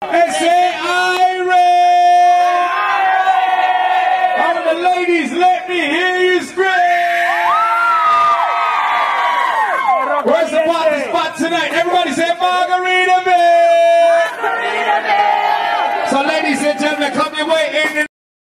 And say Irie! All of the ladies, let me hear you scream! Where's the party spot tonight? Everybody say Margaritaville! So ladies and gentlemen,